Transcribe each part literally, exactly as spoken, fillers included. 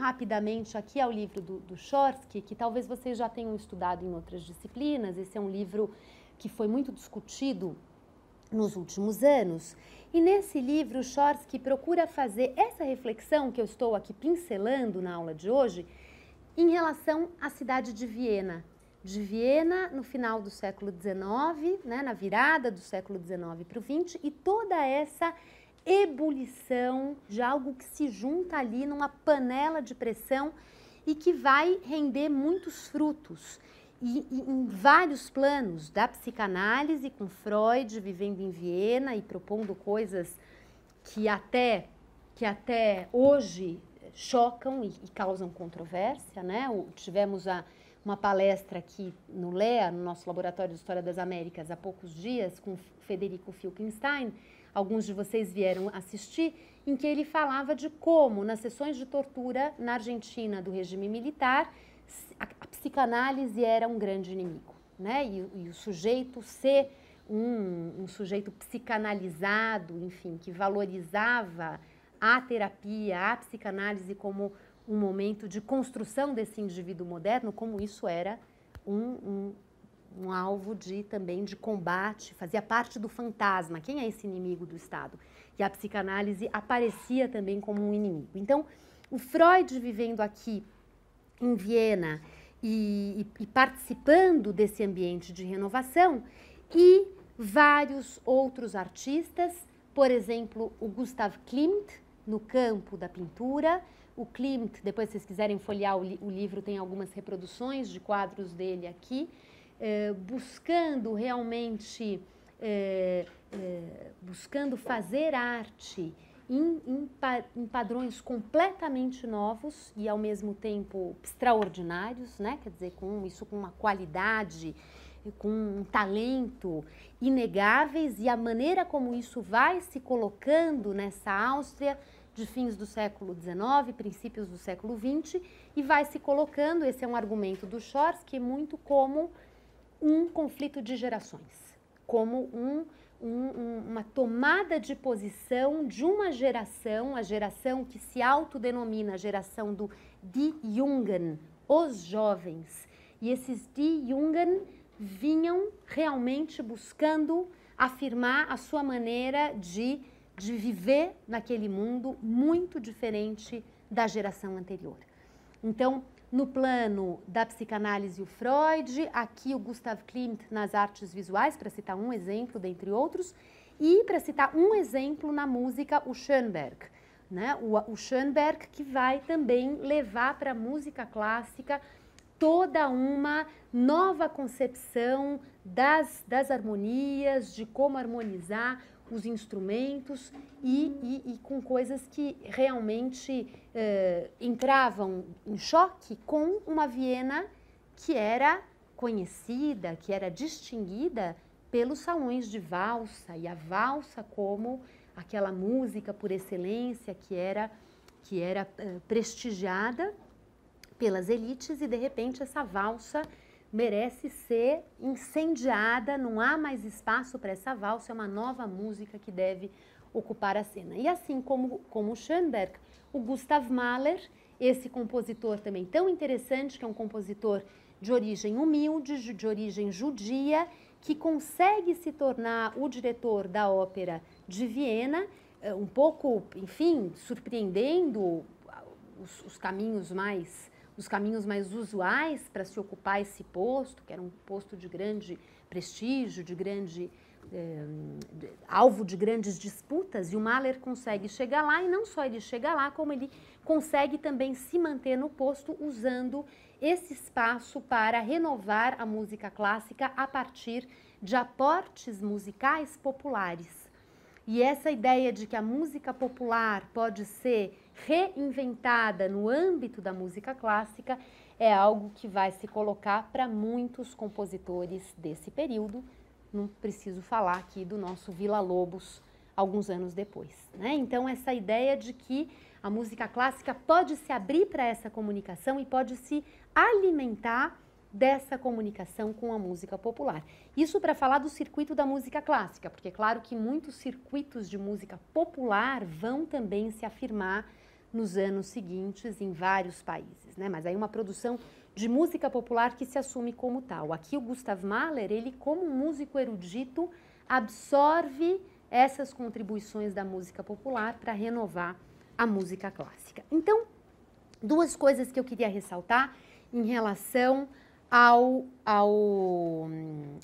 rapidamente aqui ao livro do, do Chorsky, que talvez vocês já tenham estudado em outras disciplinas. Esse é um livro que foi muito discutido nos últimos anos. E nesse livro, o Chorsky procura fazer essa reflexão que eu estou aqui pincelando na aula de hoje em relação à cidade de Viena. De Viena no final do século dezenove, né, na virada do século dezenove para o vinte, e toda essa ebulição de algo que se junta ali numa panela de pressão e que vai render muitos frutos. E, e em vários planos, da psicanálise, com Freud vivendo em Viena e propondo coisas que até, que até hoje chocam e, e causam controvérsia, né? O, tivemos a, uma palestra aqui no L E A, no nosso Laboratório de História das Américas, há poucos dias, com Federico Filkenstein. Alguns de vocês vieram assistir, em que ele falava de como, nas sessões de tortura na Argentina do regime militar, a, a psicanálise era um grande inimigo, né? E, e o sujeito ser um, um sujeito psicanalizado, enfim, que valorizava a terapia, a psicanálise como um momento de construção desse indivíduo moderno, como isso era um, um um alvo de, também de combate, fazia parte do fantasma. Quem é esse inimigo do Estado? E a psicanálise aparecia também como um inimigo. Então, o Freud vivendo aqui em Viena e, e, e participando desse ambiente de renovação, e vários outros artistas, por exemplo, o Gustav Klimt, no campo da pintura. O Klimt, depois se vocês quiserem folhear o, li o livro, tem algumas reproduções de quadros dele aqui, Eh, buscando realmente, eh, eh, buscando fazer arte em, em, pa em padrões completamente novos e ao mesmo tempo extraordinários, né? Quer dizer, com isso com uma qualidade, com um talento inegáveis, e a maneira como isso vai se colocando nessa Áustria de fins do século dezenove, princípios do século vinte, e vai se colocando, esse é um argumento do Chorsky, muito como um conflito de gerações, como um, um, uma tomada de posição de uma geração, a geração que se autodenomina a geração do Die Jungen, os jovens. E esses Die Jungen vinham realmente buscando afirmar a sua maneira de, de viver naquele mundo muito diferente da geração anterior. Então, no plano da psicanálise, o Freud, aqui o Gustav Klimt nas artes visuais, para citar um exemplo, dentre outros, e para citar um exemplo na música, o Schönberg, né? O, o Schönberg que vai também levar para a música clássica toda uma nova concepção das, das harmonias, de como harmonizar os instrumentos e, e, e com coisas que realmente eh, entravam em choque com uma Viena que era conhecida, que era distinguida pelos salões de valsa, e a valsa como aquela música por excelência que era, que era eh, prestigiada pelas elites, e de repente essa valsa merece ser incendiada, não há mais espaço para essa valsa, é uma nova música que deve ocupar a cena. E assim como, como o Schönberg, o Gustav Mahler, esse compositor também tão interessante, que é um compositor de origem humilde, de, de origem judia, que consegue se tornar o diretor da ópera de Viena, um pouco, enfim, surpreendendo os, os caminhos mais... os caminhos mais usuais para se ocupar esse posto, que era um posto de grande prestígio, de grande eh, de, alvo de grandes disputas, e o Mahler consegue chegar lá, e não só ele chega lá, como ele consegue também se manter no posto usando esse espaço para renovar a música clássica a partir de aportes musicais populares. E essa ideia de que a música popular pode ser reinventada no âmbito da música clássica é algo que vai se colocar para muitos compositores desse período. Não preciso falar aqui do nosso Villa-Lobos alguns anos depois, né? Então, essa ideia de que a música clássica pode se abrir para essa comunicação e pode se alimentar dessa comunicação com a música popular. Isso para falar do circuito da música clássica, porque é claro que muitos circuitos de música popular vão também se afirmar nos anos seguintes em vários países, né? Mas aí uma produção de música popular que se assume como tal. Aqui o Gustav Mahler, ele como um músico erudito, absorve essas contribuições da música popular para renovar a música clássica. Então, duas coisas que eu queria ressaltar em relação ao, ao, um,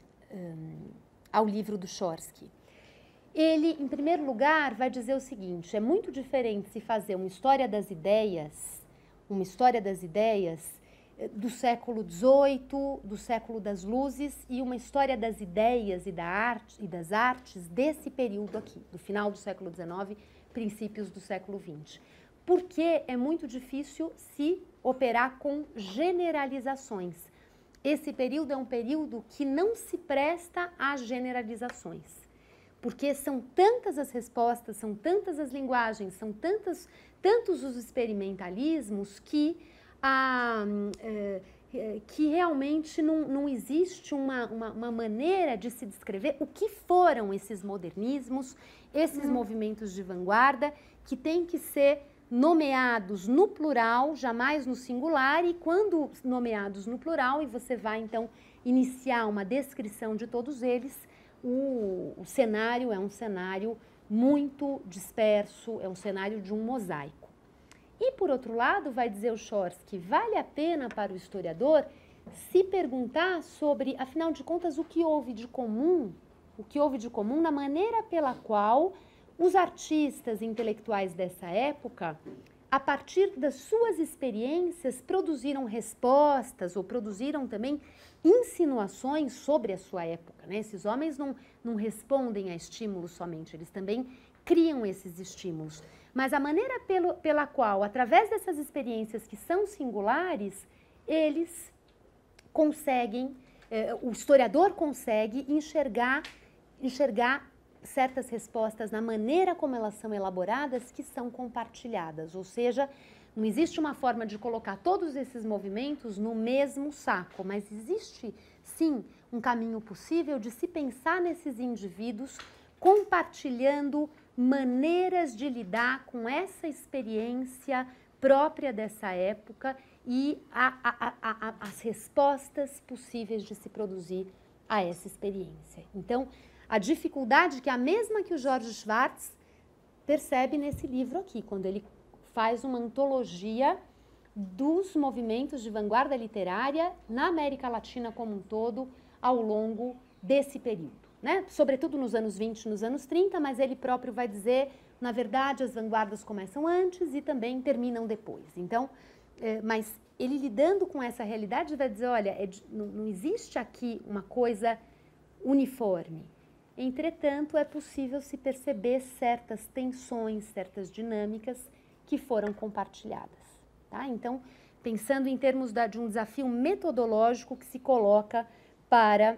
ao livro do Chorsky. Ele, em primeiro lugar, vai dizer o seguinte: é muito diferente se fazer uma história das ideias, uma história das ideias do século dezoito, do século das luzes, e uma história das ideias e, da arte, e das artes desse período aqui, do final do século dezenove, princípios do século vinte. Porque é muito difícil se operar com generalizações. Esse período é um período que não se presta a generalizações. Porque são tantas as respostas, são tantas as linguagens, são tantas, tantos os experimentalismos que, ah, é, que realmente não, não existe uma, uma, uma maneira de se descrever o que foram esses modernismos, esses hum. movimentos de vanguarda, que têm que ser nomeados no plural, jamais no singular, e quando nomeados no plural, e você vai então iniciar uma descrição de todos eles, O, o cenário é um cenário muito disperso, é um cenário de um mosaico. E, por outro lado, vai dizer o Chorsky, vale a pena para o historiador se perguntar sobre, afinal de contas, o que houve de comum, o que houve de comum na maneira pela qual os artistas intelectuais dessa época, a partir das suas experiências, produziram respostas ou produziram também insinuações sobre a sua época, né? Esses homens não, não respondem a estímulos somente, eles também criam esses estímulos. Mas a maneira pelo, pela qual, através dessas experiências que são singulares, eles conseguem, eh, o historiador consegue enxergar, enxergar certas respostas na maneira como elas são elaboradas, que são compartilhadas, ou seja, não existe uma forma de colocar todos esses movimentos no mesmo saco, mas existe, sim, um caminho possível de se pensar nesses indivíduos compartilhando maneiras de lidar com essa experiência própria dessa época e a, a, a, a, as respostas possíveis de se produzir a essa experiência. Então, a dificuldade que é a mesma que o George Schwartz percebe nesse livro aqui, quando ele faz uma antologia dos movimentos de vanguarda literária na América Latina como um todo ao longo desse período, né? Sobretudo nos anos vinte, nos anos trinta, mas ele próprio vai dizer, na verdade, as vanguardas começam antes e também terminam depois. Então, é, mas ele lidando com essa realidade vai dizer, olha, é, não, não existe aqui uma coisa uniforme. Entretanto, é possível se perceber certas tensões, certas dinâmicas que foram compartilhadas. Tá? Então, pensando em termos da, de um desafio metodológico que se coloca para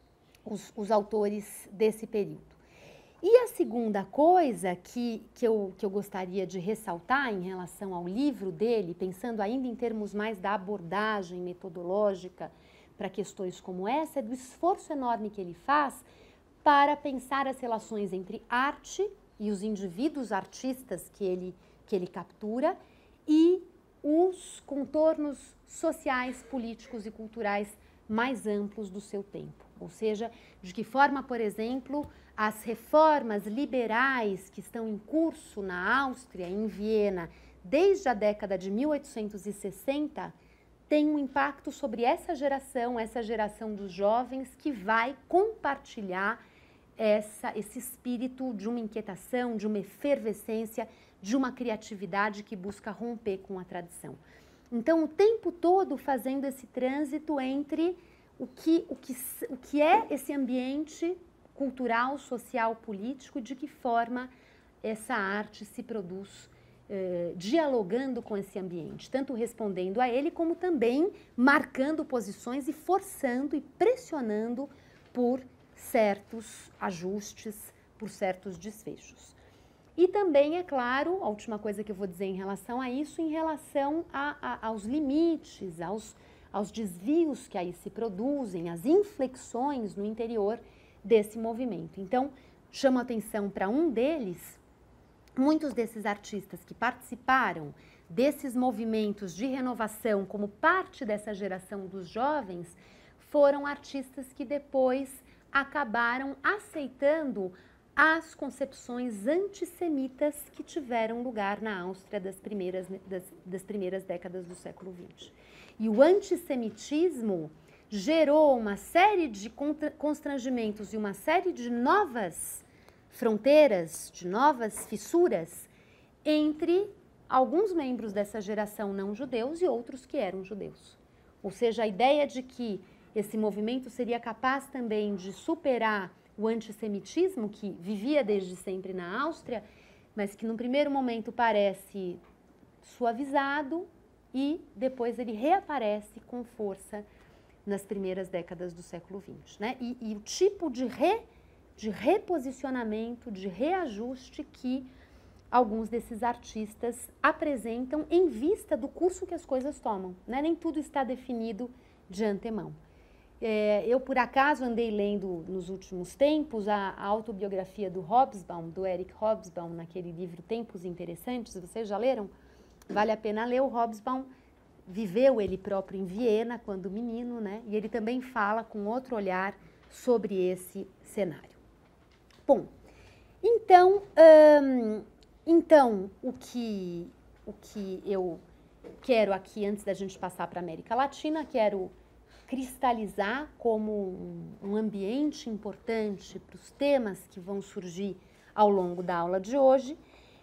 os, os autores desse período. E a segunda coisa que, que, eu, que eu gostaria de ressaltar em relação ao livro dele, pensando ainda em termos mais da abordagem metodológica para questões como essa, é do esforço enorme que ele faz para pensar as relações entre arte e os indivíduos artistas que ele, que ele captura e os contornos sociais, políticos e culturais mais amplos do seu tempo. Ou seja, de que forma, por exemplo, as reformas liberais que estão em curso na Áustria, em Viena, desde a década de mil oitocentos e sessenta, têm um impacto sobre essa geração, essa geração dos jovens que vai compartilhar Essa, esse espírito de uma inquietação, de uma efervescência, de uma criatividade que busca romper com a tradição. Então, o tempo todo fazendo esse trânsito entre o que, o que, o que é esse ambiente cultural, social, político, de que forma essa arte se produz eh, dialogando com esse ambiente, tanto respondendo a ele, como também marcando posições e forçando e pressionando por certos ajustes, por certos desfechos. E também, é claro, a última coisa que eu vou dizer em relação a isso, em relação a, a, aos limites, aos, aos desvios que aí se produzem, as inflexões no interior desse movimento. Então, chamo a atenção para um deles, muitos desses artistas que participaram desses movimentos de renovação como parte dessa geração dos jovens foram artistas que depois acabaram aceitando as concepções antissemitas que tiveram lugar na Áustria das primeiras, das, das primeiras décadas do século vinte. E o antissemitismo gerou uma série de constrangimentos e uma série de novas fronteiras, de novas fissuras entre alguns membros dessa geração não judeus e outros que eram judeus. Ou seja, a ideia de que esse movimento seria capaz também de superar o antissemitismo que vivia desde sempre na Áustria, mas que num primeiro momento parece suavizado e depois ele reaparece com força nas primeiras décadas do século vinte. Né? E, e o tipo de, re, de reposicionamento, de reajuste que alguns desses artistas apresentam em vista do curso que as coisas tomam. Né? Nem tudo está definido de antemão. É, eu, por acaso, andei lendo nos últimos tempos a, a autobiografia do Hobsbawm, do Eric Hobsbawm, naquele livro Tempos Interessantes. Vocês já leram? Vale a pena ler. O Hobsbawm viveu ele próprio em Viena quando menino, né? E ele também fala com outro olhar sobre esse cenário. Bom, então, hum, então o, que, o que eu quero aqui, antes da gente passar para a América Latina, quero cristalizar como um, um ambiente importante para os temas que vão surgir ao longo da aula de hoje,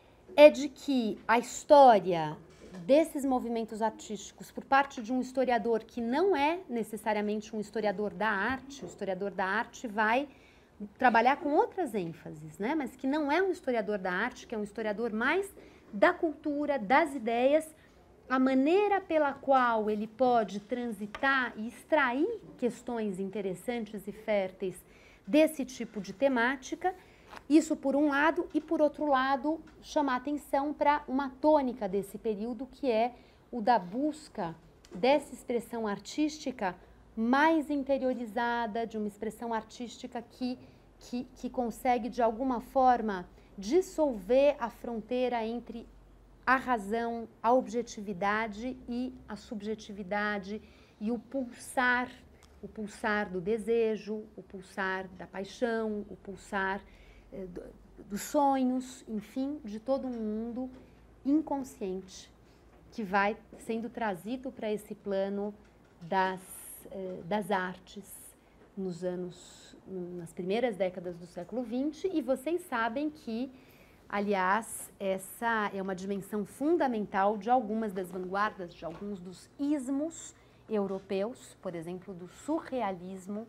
é de que a história desses movimentos artísticos por parte de um historiador que não é necessariamente um historiador da arte, o historiador da arte vai trabalhar com outras ênfases, né? Mas que não é um historiador da arte, que é um historiador mais da cultura, das ideias, a maneira pela qual ele pode transitar e extrair questões interessantes e férteis desse tipo de temática, isso por um lado, e por outro lado, chamar atenção para uma tônica desse período, que é o da busca dessa expressão artística mais interiorizada, de uma expressão artística que, que, que consegue, de alguma forma, dissolver a fronteira entre a razão, a objetividade e a subjetividade e o pulsar, o pulsar do desejo, o pulsar da paixão, o pulsar eh, do, dos sonhos, enfim, de todo um mundo inconsciente que vai sendo trazido para esse plano das, eh, das artes nos anos, nas primeiras décadas do século vinte, e vocês sabem que, aliás, essa é uma dimensão fundamental de algumas das vanguardas, de alguns dos ismos europeus, por exemplo, do surrealismo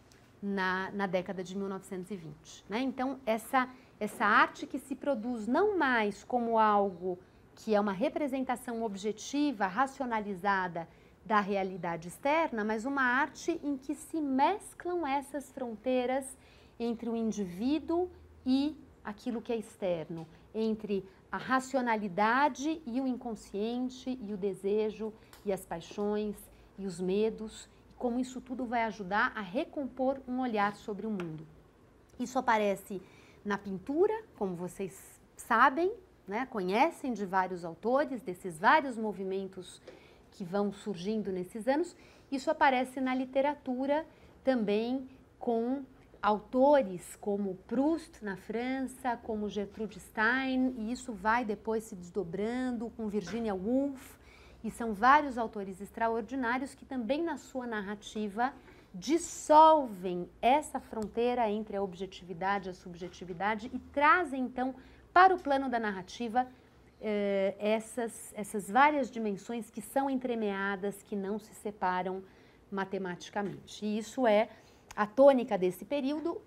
na, na década de mil novecentos e vinte. Né? Então, essa, essa arte que se produz não mais como algo que é uma representação objetiva, racionalizada da realidade externa, mas uma arte em que se mesclam essas fronteiras entre o indivíduo e aquilo que é externo, entre a racionalidade e o inconsciente, e o desejo, e as paixões, e os medos, e como isso tudo vai ajudar a recompor um olhar sobre o mundo. Isso aparece na pintura, como vocês sabem, né, conhecem de vários autores, desses vários movimentos que vão surgindo nesses anos. Isso aparece na literatura também, com autores como Proust na França, como Gertrude Stein, e isso vai depois se desdobrando com Virginia Woolf, e são vários autores extraordinários que também na sua narrativa dissolvem essa fronteira entre a objetividade e a subjetividade e trazem então para o plano da narrativa eh, essas, essas várias dimensões que são entremeadas, que não se separam matematicamente. E isso é a tônica desse período.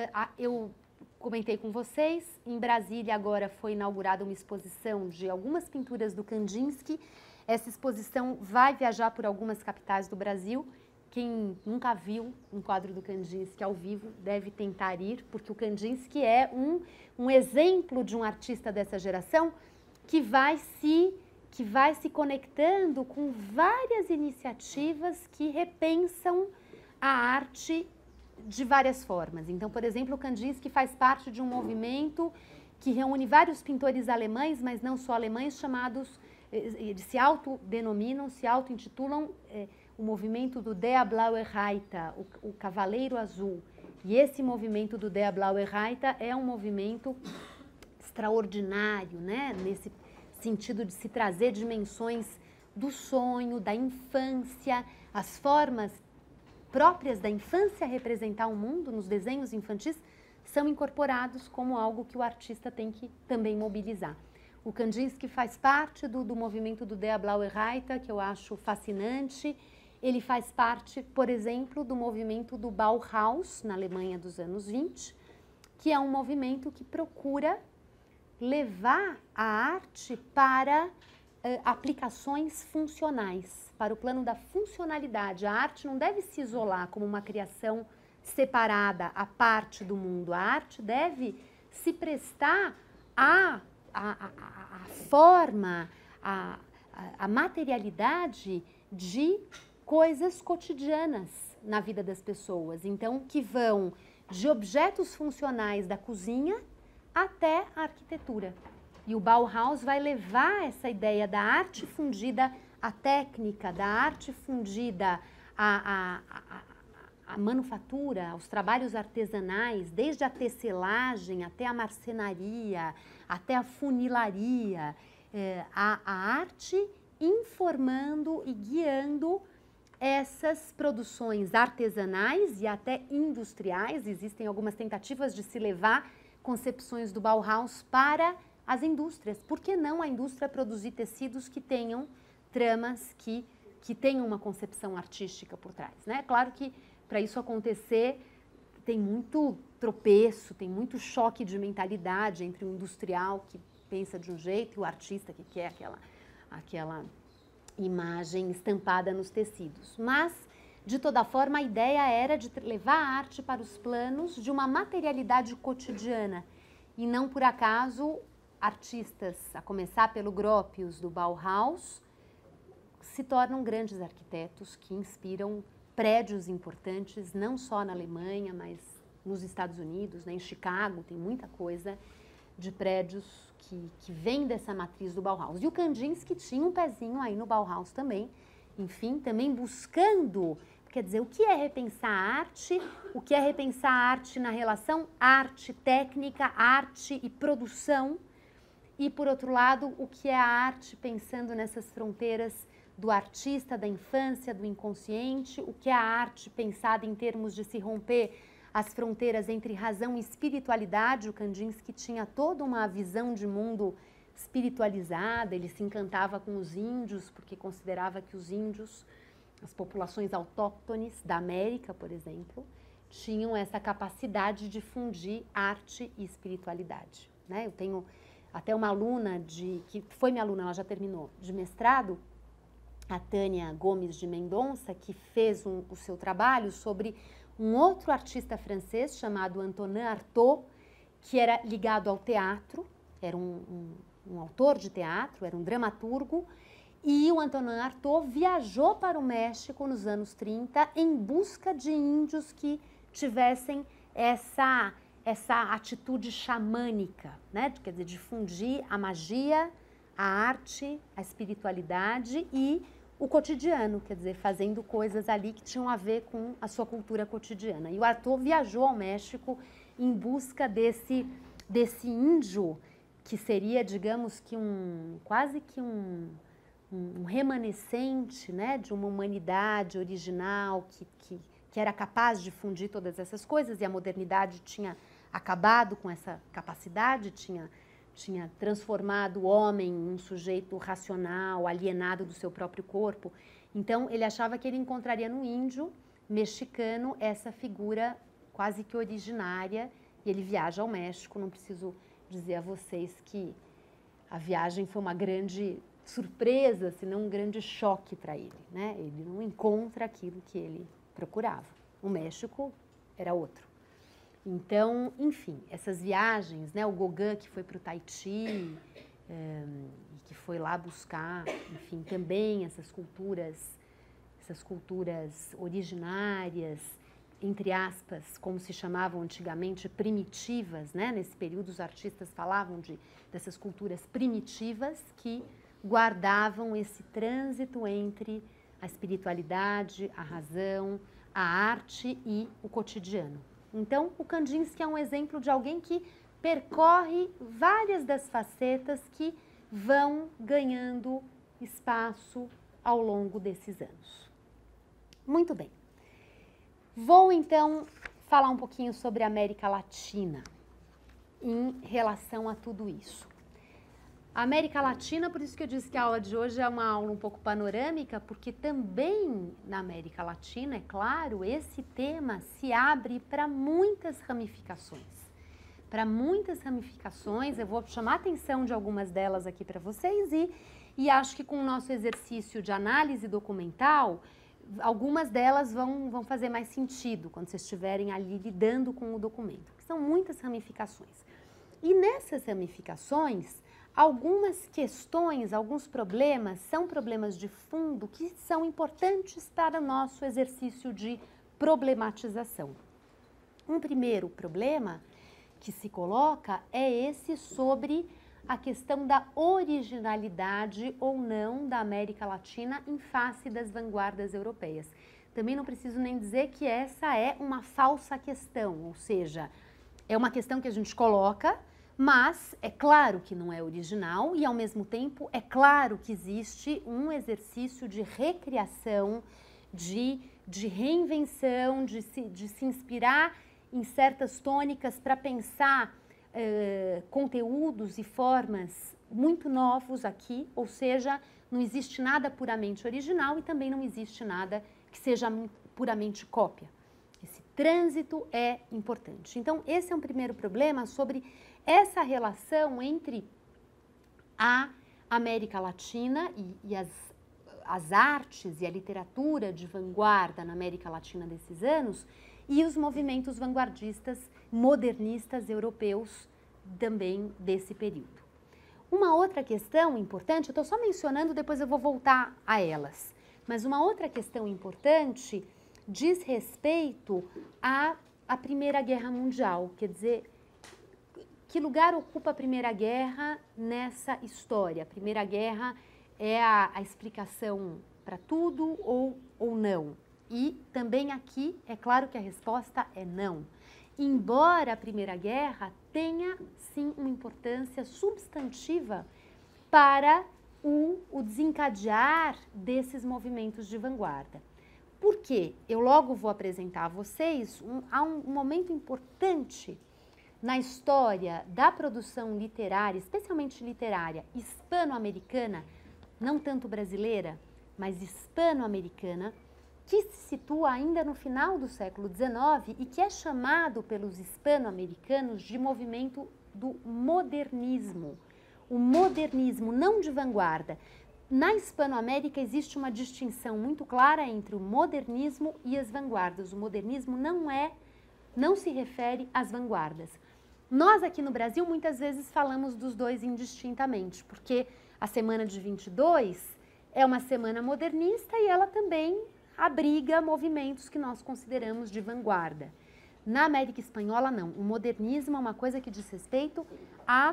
Eu comentei com vocês, em Brasília agora foi inaugurada uma exposição de algumas pinturas do Kandinsky. Essa exposição vai viajar por algumas capitais do Brasil. Quem nunca viu um quadro do Kandinsky ao vivo deve tentar ir, porque o Kandinsky é um, um exemplo de um artista dessa geração que vai se, que vai se conectando com várias iniciativas que repensam a arte de várias formas. Então, por exemplo, o Kandinsky faz parte de um movimento que reúne vários pintores alemães, mas não só alemães, chamados, eles se autodenominam, se auto-intitulam é, o movimento do Der Blaue Reiter, o, o Cavaleiro Azul. E esse movimento do Der Blaue Reiter é um movimento extraordinário, né? Nesse sentido de se trazer dimensões do sonho, da infância, as formas próprias da infância representar o mundo nos desenhos infantis são incorporados como algo que o artista tem que também mobilizar. O Kandinsky faz parte do, do movimento do Der Blaue Reiter, que eu acho fascinante. Ele faz parte, por exemplo, do movimento do Bauhaus, na Alemanha dos anos vinte, que é um movimento que procura levar a arte para uh, aplicações funcionais, para o plano da funcionalidade. A arte não deve se isolar como uma criação separada, à parte do mundo. A arte deve se prestar à, à, à, à forma, à, à materialidade de coisas cotidianas na vida das pessoas. Então, que vão de objetos funcionais da cozinha até a arquitetura. E o Bauhaus vai levar essa ideia da arte fundida à técnica, da arte fundida à, à, à, à manufatura, aos trabalhos artesanais, desde a tecelagem até a marcenaria, até a funilaria, é, a, a arte informando e guiando essas produções artesanais e até industriais. Existem algumas tentativas de se levar concepções do Bauhaus para as indústrias. Por que não a indústria produzir tecidos que tenham tramas, que, que tenham uma concepção artística por trás, né? Claro que para isso acontecer tem muito tropeço, tem muito choque de mentalidade entre o industrial que pensa de um jeito e o artista que quer aquela, aquela imagem estampada nos tecidos. Mas, de toda forma, a ideia era de levar a arte para os planos de uma materialidade cotidiana. E não por acaso, artistas, a começar pelo Gropius do Bauhaus, se tornam grandes arquitetos que inspiram prédios importantes, não só na Alemanha, mas nos Estados Unidos, né? Em Chicago tem muita coisa de prédios que, que vem dessa matriz do Bauhaus. E o Kandinsky tinha um pezinho aí no Bauhaus também, enfim, também buscando, quer dizer, o que é repensar a arte, o que é repensar a arte na relação arte, técnica, arte e produção, e, por outro lado, o que é a arte pensando nessas fronteiras do artista, da infância, do inconsciente, o que é a arte pensada em termos de se romper as fronteiras entre razão e espiritualidade. O Kandinsky tinha toda uma visão de mundo espiritualizada, ele se encantava com os índios, porque considerava que os índios, as populações autóctones da América, por exemplo, tinham essa capacidade de fundir arte e espiritualidade, né? Eu tenho até uma aluna, de, que foi minha aluna, ela já terminou, de mestrado, a Tânia Gomes de Mendonça, que fez um, o seu trabalho sobre um outro artista francês chamado Antonin Artaud, que era ligado ao teatro, era um, um, um autor de teatro, era um dramaturgo, e o Antonin Artaud viajou para o México nos anos trinta em busca de índios que tivessem essa, essa atitude xamânica, né? Quer dizer, de fundir a magia, a arte, a espiritualidade e o cotidiano, quer dizer, fazendo coisas ali que tinham a ver com a sua cultura cotidiana. E o Artaud viajou ao México em busca desse, desse índio, que seria, digamos que um, quase que um, um remanescente, né, de uma humanidade original, que, que, que era capaz de fundir todas essas coisas, e a modernidade tinha acabado com essa capacidade, tinha tinha transformado o homem em um sujeito racional, alienado do seu próprio corpo. Então, ele achava que ele encontraria no índio mexicano essa figura quase que originária, e ele viaja ao México. Não preciso dizer a vocês que a viagem foi uma grande surpresa, se não um grande choque para ele, né? Ele não encontra aquilo que ele procurava. O México era outro. Então, enfim, essas viagens, né, o Gauguin que foi para o Tahiti, é, que foi lá buscar, enfim, também essas culturas, essas culturas originárias, entre aspas, como se chamavam antigamente, primitivas, né? Nesse período os artistas falavam de, dessas culturas primitivas que guardavam esse trânsito entre a espiritualidade, a razão, a arte e o cotidiano. Então, o Kandinsky é um exemplo de alguém que percorre várias das facetas que vão ganhando espaço ao longo desses anos. Muito bem. Vou, então, falar um pouquinho sobre a América Latina em relação a tudo isso. A América Latina, por isso que eu disse que a aula de hoje é uma aula um pouco panorâmica, porque também na América Latina, é claro, esse tema se abre para muitas ramificações. Para muitas ramificações, eu vou chamar a atenção de algumas delas aqui para vocês e, e acho que com o nosso exercício de análise documental, algumas delas vão, vão fazer mais sentido quando vocês estiverem ali lidando com o documento, que são muitas ramificações. E nessas ramificações, algumas questões, alguns problemas, são problemas de fundo que são importantes para o nosso exercício de problematização. Um primeiro problema que se coloca é esse sobre a questão da originalidade ou não da América Latina em face das vanguardas europeias. Também não preciso nem dizer que essa é uma falsa questão, ou seja, é uma questão que a gente coloca, mas é claro que não é original e, ao mesmo tempo, é claro que existe um exercício de recriação, de, de reinvenção, de se, de se inspirar em certas tônicas para pensar eh, conteúdos e formas muito novos aqui, ou seja, não existe nada puramente original e também não existe nada que seja puramente cópia. Esse trânsito é importante. Então, esse é um primeiro problema sobre essa relação entre a América Latina e, e as, as artes e a literatura de vanguarda na América Latina desses anos e os movimentos vanguardistas modernistas europeus também desse período. Uma outra questão importante, eu estou só mencionando, depois eu vou voltar a elas, mas uma outra questão importante diz respeito à, à Primeira Guerra Mundial, quer dizer, que lugar ocupa a Primeira Guerra nessa história? A Primeira Guerra é a, a explicação para tudo ou, ou não? E também aqui é claro que a resposta é não. Embora a Primeira Guerra tenha, sim, uma importância substantiva para o, o desencadear desses movimentos de vanguarda. Por quê? Eu logo vou apresentar a vocês, um, há um momento importante na história da produção literária, especialmente literária, hispano-americana, não tanto brasileira, mas hispano-americana, que se situa ainda no final do século dezenove e que é chamado pelos hispano-americanos de movimento do modernismo. O modernismo, não de vanguarda. Na Hispano-América existe uma distinção muito clara entre o modernismo e as vanguardas. O modernismo não é, não se refere às vanguardas. Nós aqui no Brasil muitas vezes falamos dos dois indistintamente, porque a Semana de vinte e dois é uma semana modernista e ela também abriga movimentos que nós consideramos de vanguarda. Na América Espanhola, não. O modernismo é uma coisa que diz respeito à,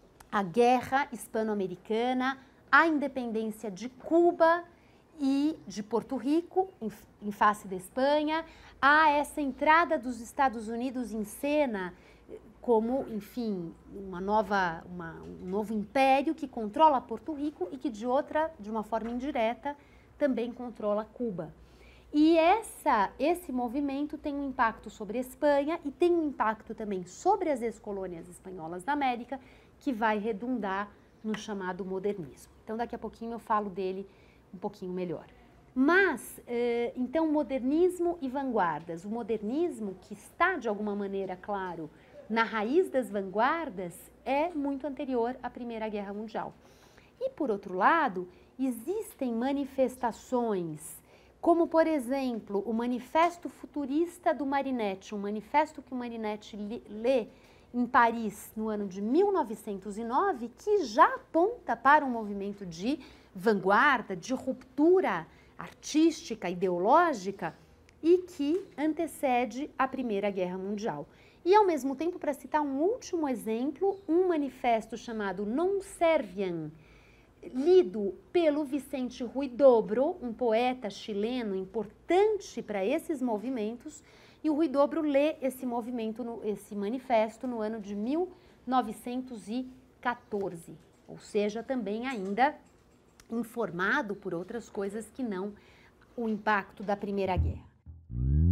à guerra hispano-americana, à independência de Cuba e de Porto Rico, em, em face da Espanha, a essa entrada dos Estados Unidos em cena como, enfim, uma nova, uma, um novo império que controla Porto Rico e que de outra, de uma forma indireta, também controla Cuba. E essa, esse movimento tem um impacto sobre a Espanha e tem um impacto também sobre as ex-colônias espanholas da América, que vai redundar no chamado modernismo. Então, daqui a pouquinho eu falo dele um pouquinho melhor. Mas, eh, então, modernismo e vanguardas. O modernismo, que está, de alguma maneira, claro, na raiz das vanguardas, é muito anterior à Primeira Guerra Mundial. E, por outro lado, existem manifestações, como, por exemplo, o Manifesto Futurista do Marinetti, um manifesto que o Marinetti lê em Paris no ano de mil novecentos e nove, que já aponta para um movimento de vanguarda, de ruptura artística, ideológica, e que antecede a Primeira Guerra Mundial. E, ao mesmo tempo, para citar um último exemplo, um manifesto chamado Non Serviam, lido pelo Vicente Huidobro, um poeta chileno importante para esses movimentos, e o Huidobro lê esse movimento, no, esse manifesto, no ano de mil novecentos e quatorze, ou seja, também ainda informado por outras coisas que não o impacto da Primeira Guerra.